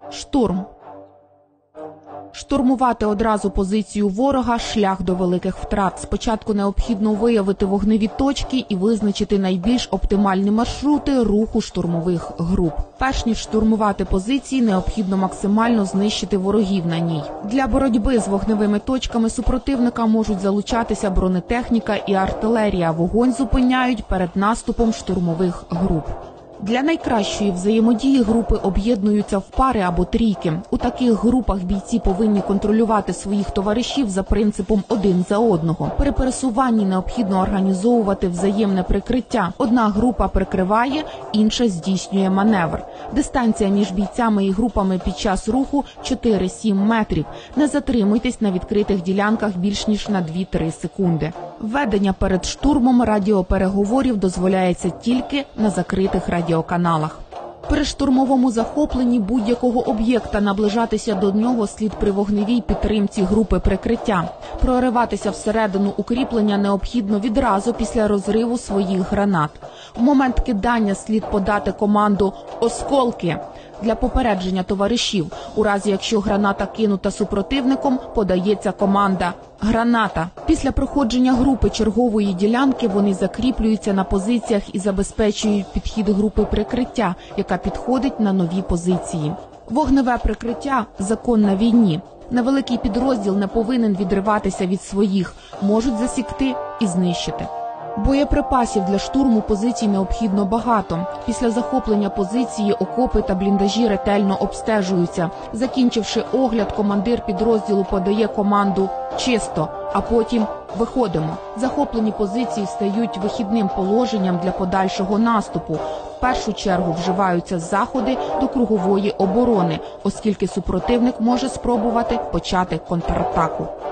Штурм. Штурмувати одразу позицію ворога – шлях до великих втрат. Спочатку необхідно виявити вогневі точки і визначити найбільш оптимальні маршрути руху штурмових груп. Перш ніж штурмувати позиції, необхідно максимально знищити ворогів на ній. Для боротьби з вогневими точками супротивника можуть залучатися бронетехніка і артилерія. Вогонь зупиняють перед наступом штурмових груп. Для найкращої взаємодії групи об'єднуються в пари або трійки. У таких групах бійці повинні контролювати своїх товаришів за принципом один за одного. При пересуванні необхідно організовувати взаємне прикриття. Одна група прикриває, інша здійснює маневр. Дистанція між бійцями і групами під час руху 4-7 метрів. Не затримуйтесь на відкритих ділянках більш ніж на 2-3 секунди. Ведення перед штурмом радіопереговорів дозволяється тільки на закритих радіоканалах. При штурмовому захопленні будь-якого об'єкта наближатися до нього слід при вогневій підтримці групи прикриття. Прориватися всередину укріплення необхідно відразу після розриву своїх гранат. В момент кидання слід подати команду «Осколки» для попередження товаришів. У разі, якщо граната кинута супротивником, подається команда «Граната». Після проходження групи чергової ділянки вони закріплюються на позиціях і забезпечують підхід групи прикриття, яка підходить на нові позиції. Вогневе прикриття – закон на війні. Невеликий підрозділ не повинен відриватися від своїх, можуть засікти і знищити. Боєприпасів для штурму позицій необхідно багато. Після захоплення позиції окопи та бліндажі ретельно обстежуються. Закінчивши огляд, командир підрозділу подає команду «Чисто», а потім «Виходимо». Захоплені позиції стають вихідним положенням для подальшого наступу. В першу чергу вживаються заходи до кругової оборони, оскільки супротивник може спробувати почати контратаку.